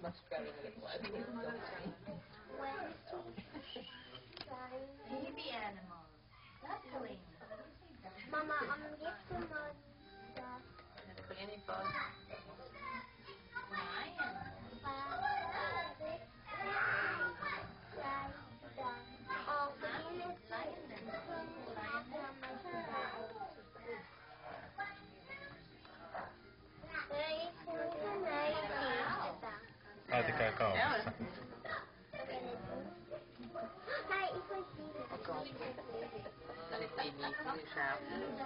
much better than it was. Baby animals. Duckling. Mama, gito mo. Any fun? Lion. Oh, Ai tekee kaupassa. Sitten niin lisää.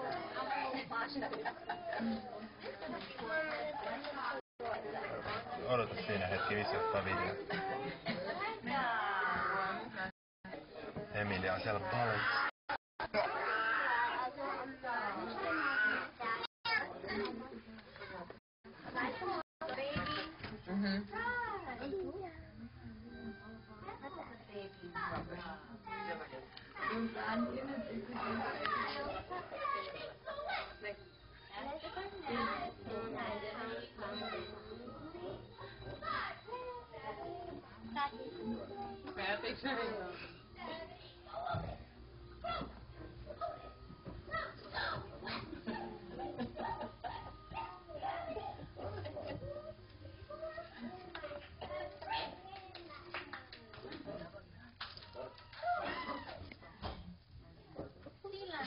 Odota siinä hetki, missä ottaa video. Emilia on siellä paljon.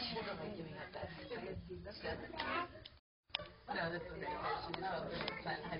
No, this one. She just